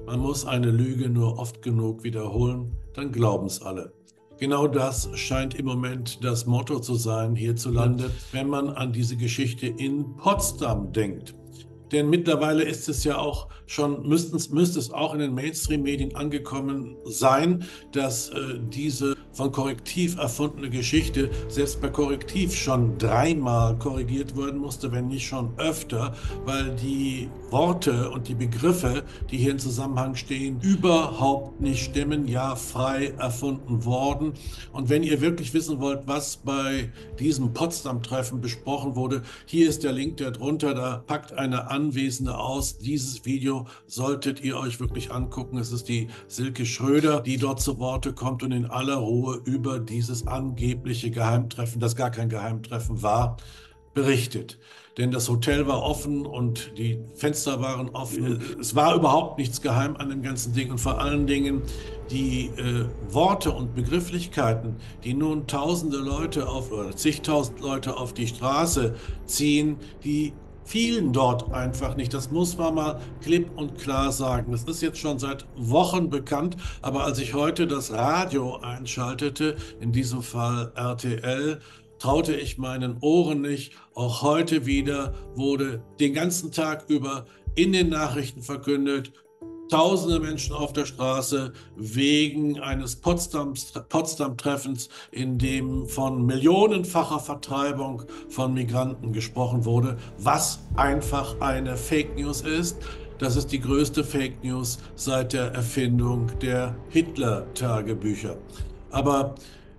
Man muss eine Lüge nur oft genug wiederholen, dann glauben's alle. Genau das scheint im Moment das Motto zu sein hierzulande, wenn man an diese Geschichte in Potsdam denkt. Denn mittlerweile ist es ja auch schon, müsste es auch in den Mainstream-Medien angekommen sein, dass diese von Korrektiv erfundene Geschichte selbst bei Korrektiv schon dreimal korrigiert werden musste, wenn nicht schon öfter, weil die Worte und die Begriffe, die hier im Zusammenhang stehen, überhaupt nicht stimmen, ja frei erfunden worden. Und wenn ihr wirklich wissen wollt, was bei diesem Potsdam-Treffen besprochen wurde, hier ist der Link darunter, da packt eine Anwesende aus. Dieses Video solltet ihr euch wirklich angucken. Es ist die Silke Schröder, die dort zu Worte kommt und in aller Ruhe über dieses angebliche Geheimtreffen, das gar kein Geheimtreffen war, berichtet. Denn das Hotel war offen und die Fenster waren offen. Es war überhaupt nichts geheim an dem ganzen Ding und vor allen Dingen die Worte und Begrifflichkeiten, die nun tausende Leute oder zigtausend Leute auf die Straße ziehen, die fielen dort einfach nicht. Das muss man mal klipp und klar sagen. Das ist jetzt schon seit Wochen bekannt, aber als ich heute das Radio einschaltete, in diesem Fall RTL, traute ich meinen Ohren nicht. Auch heute wieder wurde den ganzen Tag über in den Nachrichten verkündet, tausende Menschen auf der Straße wegen eines Potsdam-Treffens, in dem von millionenfacher Vertreibung von Migranten gesprochen wurde, was einfach eine Fake News ist. Das ist die größte Fake News seit der Erfindung der Hitler-Tagebücher. Aber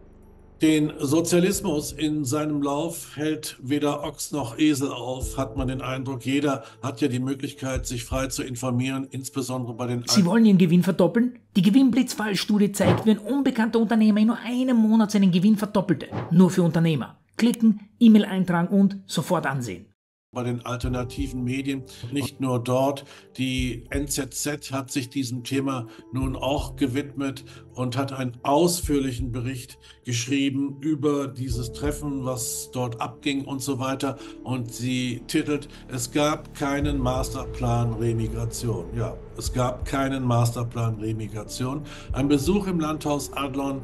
den Sozialismus in seinem Lauf hält weder Ochs noch Esel auf, hat man den Eindruck. Jeder hat ja die Möglichkeit, sich frei zu informieren, insbesondere bei den... Sie wollen Ihren Gewinn verdoppeln? Die Gewinnblitzfallstudie zeigt, wie ein unbekannter Unternehmer in nur einem Monat seinen Gewinn verdoppelte. Nur für Unternehmer. Klicken, E-Mail eintragen und sofort ansehen. Bei den alternativen Medien, nicht nur dort. Die NZZ hat sich diesem Thema nun auch gewidmet und hat einen ausführlichen Bericht geschrieben über dieses Treffen, was dort abging und so weiter. Und sie titelt, es gab keinen Masterplan Remigration. Ja, es gab keinen Masterplan Remigration. Ein Besuch im Landhaus Adlon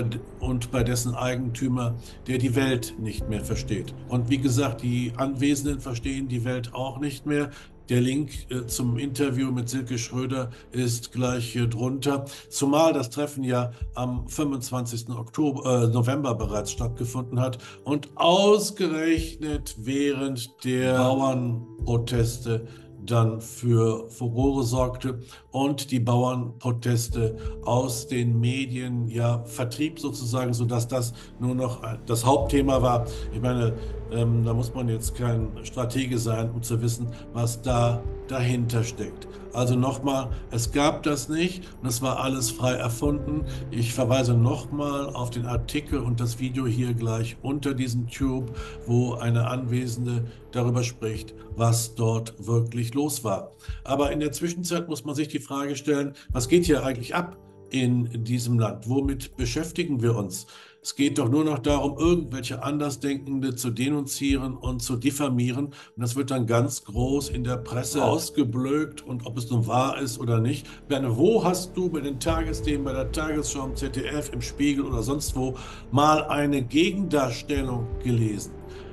und bei dessen Eigentümer, der die Welt nicht mehr versteht. Und wie gesagt, die Anwesenden verstehen die Welt auch nicht mehr. Der Link zum Interview mit Silke Schröder ist gleich hier drunter. Zumal das Treffen ja am 25. November bereits stattgefunden hat und ausgerechnet während der Bauernproteste dann für Furore sorgte und die Bauernproteste aus den Medien ja vertrieb sozusagen, sodass das nur noch das Hauptthema war. Ich meine, da muss man jetzt kein Stratege sein, um zu wissen, was da dahinter steckt. Also nochmal, es gab das nicht und es war alles frei erfunden. Ich verweise nochmal auf den Artikel und das Video hier gleich unter diesem Tube, wo eine Anwesende darüber spricht, was dort wirklich los war. Aber in der Zwischenzeit muss man sich die Frage stellen, was geht hier eigentlich ab in diesem Land? Womit beschäftigen wir uns? Es geht doch nur noch darum, irgendwelche Andersdenkende zu denunzieren und zu diffamieren. Und das wird dann ganz groß in der Presse ausgeblökt. Und ob es nun wahr ist oder nicht. Berne, wo hast du bei den Tagesthemen, bei der Tagesschau, im ZDF, im Spiegel oder sonst wo mal eine Gegendarstellung gelesen?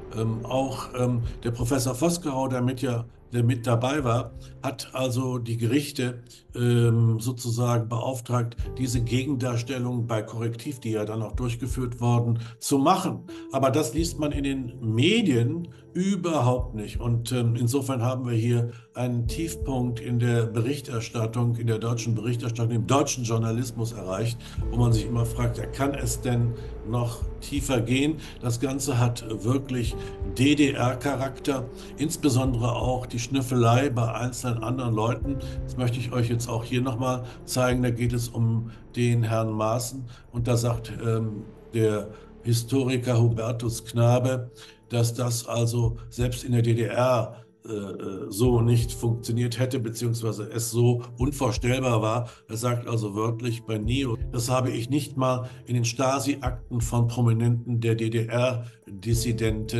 Der Professor Vosgerau, der mit dabei war, hat also die Gerichte sozusagen beauftragt, diese Gegendarstellung bei Korrektiv, die ja dann auch durchgeführt worden, zu machen. Aber das liest man in den Medien überhaupt nicht. Und insofern haben wir hier einen Tiefpunkt in der Berichterstattung, in der deutschen Berichterstattung, im deutschen Journalismus erreicht, wo man sich immer fragt, ja, kann es denn noch tiefer gehen? Das Ganze hat wirklich DDR-Charakter, insbesondere auch die Schnüffelei bei einzelnen anderen Leuten. Das möchte ich euch jetzt auch hier nochmal zeigen. Da geht es um den Herrn Maaßen und da sagt der Historiker Hubertus Knabe, dass das also selbst in der DDR so nicht funktioniert hätte, beziehungsweise es so unvorstellbar war. Er sagt also wörtlich bei NEO, das habe ich nicht mal in den Stasi-Akten von Prominenten der DDR-Dissidenten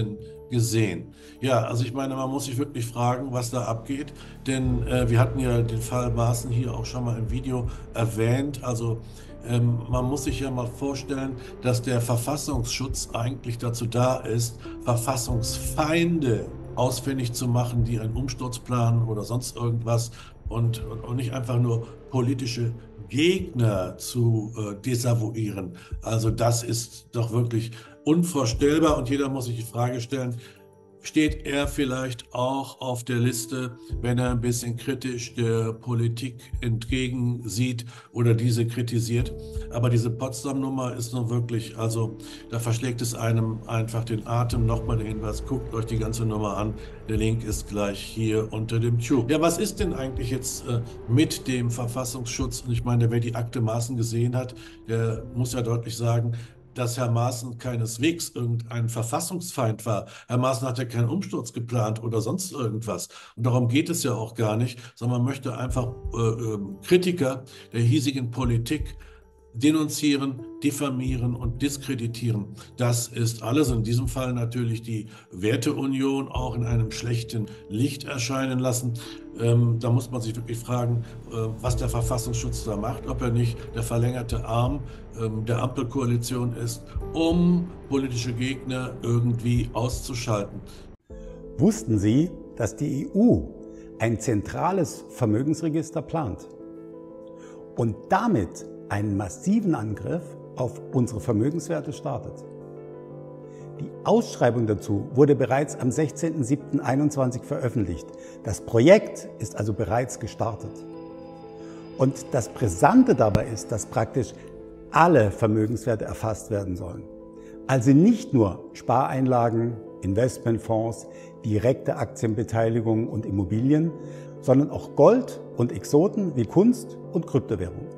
gesehen. Ja, also ich meine, man muss sich wirklich fragen, was da abgeht, denn wir hatten ja den Fall Maaßen hier auch schon mal im Video erwähnt. Also man muss sich ja mal vorstellen, dass der Verfassungsschutz eigentlich dazu da ist, Verfassungsfeinde ausfindig zu machen, die einen Umsturz planen oder sonst irgendwas und nicht einfach nur politische Gegner zu desavouieren. Also das ist doch wirklich unvorstellbar und jeder muss sich die Frage stellen, steht er vielleicht auch auf der Liste, wenn er ein bisschen kritisch der Politik entgegensieht oder diese kritisiert. Aber diese Potsdam-Nummer ist nun wirklich, also da verschlägt es einem einfach den Atem. Nochmal der Hinweis, guckt euch die ganze Nummer an. Der Link ist gleich hier unter dem Tube. Ja, was ist denn eigentlich jetzt mit dem Verfassungsschutz? Und ich meine, wer die Akte Maaßen gesehen hat, der muss ja deutlich sagen, dass Herr Maaßen keineswegs irgendein Verfassungsfeind war. Herr Maaßen hat ja keinen Umsturz geplant oder sonst irgendwas. Und darum geht es ja auch gar nicht, sondern man möchte einfach Kritiker der hiesigen Politik denunzieren, diffamieren und diskreditieren. Das ist alles, in diesem Fall natürlich die Werteunion auch in einem schlechten Licht erscheinen lassen. Da muss man sich wirklich fragen, was der Verfassungsschutz da macht, ob er nicht der verlängerte Arm der Ampelkoalition ist, um politische Gegner irgendwie auszuschalten. Wussten Sie, dass die EU ein zentrales Vermögensregister plant und damit einen massiven Angriff auf unsere Vermögenswerte startet? Die Ausschreibung dazu wurde bereits am 16.07.2021 veröffentlicht. Das Projekt ist also bereits gestartet. Und das Brisante dabei ist, dass praktisch alle Vermögenswerte erfasst werden sollen. Also nicht nur Spareinlagen, Investmentfonds, direkte Aktienbeteiligung und Immobilien, sondern auch Gold und Exoten wie Kunst und Kryptowährungen.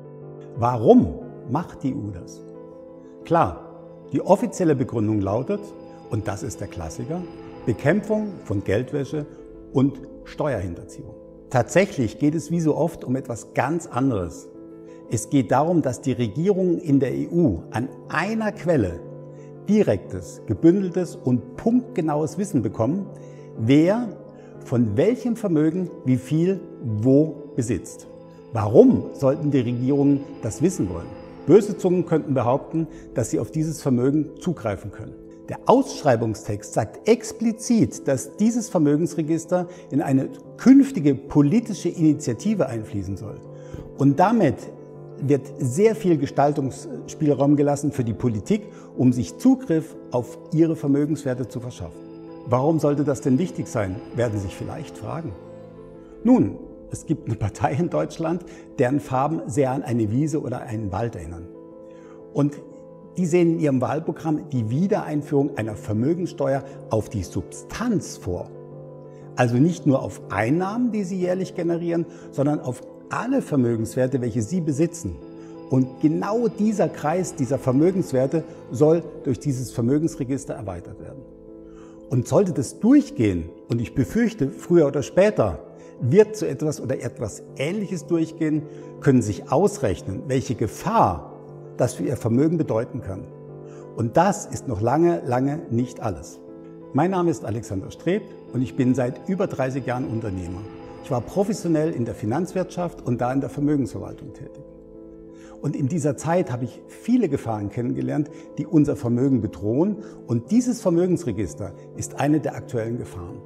Warum macht die EU das? Klar, die offizielle Begründung lautet, und das ist der Klassiker, Bekämpfung von Geldwäsche und Steuerhinterziehung. Tatsächlich geht es wie so oft um etwas ganz anderes. Es geht darum, dass die Regierungen in der EU an einer Quelle direktes, gebündeltes und punktgenaues Wissen bekommen, wer von welchem Vermögen wie viel wo besitzt. Warum sollten die Regierungen das wissen wollen? Böse Zungen könnten behaupten, dass sie auf dieses Vermögen zugreifen können. Der Ausschreibungstext sagt explizit, dass dieses Vermögensregister in eine künftige politische Initiative einfließen soll. Und damit wird sehr viel Gestaltungsspielraum gelassen für die Politik, um sich Zugriff auf ihre Vermögenswerte zu verschaffen. Warum sollte das denn wichtig sein, werden Sie sich vielleicht fragen. Nun, es gibt eine Partei in Deutschland, deren Farben sehr an eine Wiese oder einen Wald erinnern. Und die sehen in ihrem Wahlprogramm die Wiedereinführung einer Vermögenssteuer auf die Substanz vor. Also nicht nur auf Einnahmen, die sie jährlich generieren, sondern auf alle Vermögenswerte, welche sie besitzen. Und genau dieser Kreis dieser Vermögenswerte soll durch dieses Vermögensregister erweitert werden. Und sollte das durchgehen, und ich befürchte, früher oder später wird so etwas oder etwas Ähnliches durchgehen, können Sie sich ausrechnen, welche Gefahr das für Ihr Vermögen bedeuten kann. Und das ist noch lange, lange nicht alles. Mein Name ist Alexander Streb und ich bin seit über 30 Jahren Unternehmer. Ich war professionell in der Finanzwirtschaft und da in der Vermögensverwaltung tätig. Und in dieser Zeit habe ich viele Gefahren kennengelernt, die unser Vermögen bedrohen. Und dieses Vermögensregister ist eine der aktuellen Gefahren.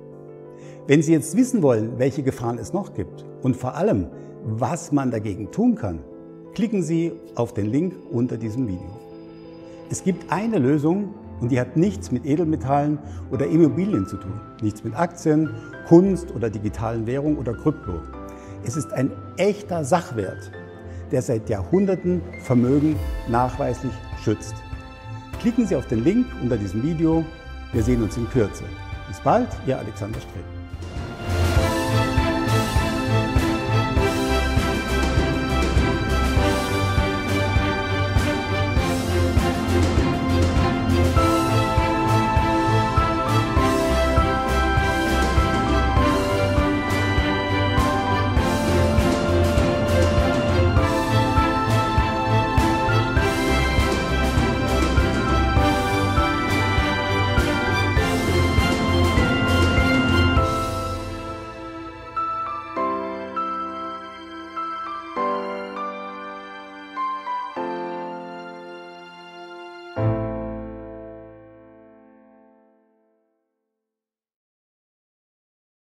Wenn Sie jetzt wissen wollen, welche Gefahren es noch gibt und vor allem, was man dagegen tun kann, klicken Sie auf den Link unter diesem Video. Es gibt eine Lösung und die hat nichts mit Edelmetallen oder Immobilien zu tun, nichts mit Aktien, Kunst oder digitalen Währungen oder Krypto. Es ist ein echter Sachwert, der seit Jahrhunderten Vermögen nachweislich schützt. Klicken Sie auf den Link unter diesem Video. Wir sehen uns in Kürze. Bis bald, Ihr Alexander Streb.